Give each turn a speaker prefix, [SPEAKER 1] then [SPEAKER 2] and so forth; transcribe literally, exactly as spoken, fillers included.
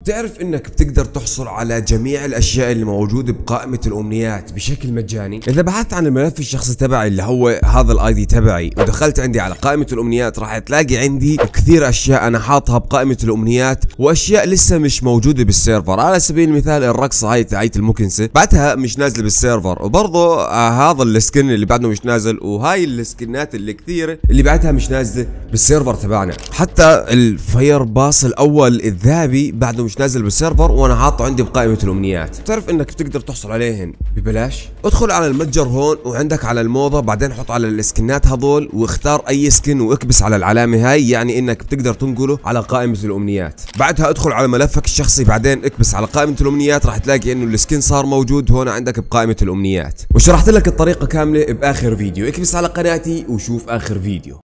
[SPEAKER 1] بتعرف انك بتقدر تحصل على جميع الاشياء اللي موجوده بقائمه الامنيات بشكل مجاني؟ اذا بحثت عن الملف الشخصي تبعي اللي هو هذا الاي دي تبعي ودخلت عندي على قائمه الامنيات، راح تلاقي عندي كثير اشياء انا حاطها بقائمه الامنيات واشياء لسه مش موجوده بالسيرفر. على سبيل المثال الرقصه هاي تاعت المكنسه بعدها مش نازله بالسيرفر، وبرضه آه هذا السكن اللي بعده مش نازل، وهاي السكنات اللي كثيره اللي بعدها مش نازله بالسيرفر تبعنا. حتى الفاير باص الاول الذهبي بعده مش نازل بالسيرفر وانا حاطه عندي بقائمه الامنيات. بتعرف انك بتقدر تحصل عليهن ببلاش؟ ادخل على المتجر هون وعندك على الموضه، بعدين حط على السكنات هذول واختار اي سكن واكبس على العلامه هاي، يعني انك بتقدر تنقله على قائمه الامنيات. بعدها ادخل على ملفك الشخصي، بعدين اكبس على قائمه الامنيات، راح تلاقي انه السكن صار موجود هون عندك بقائمه الامنيات. وشرحت لك الطريقه كامله باخر فيديو. اكبس على قناتي وشوف اخر فيديو.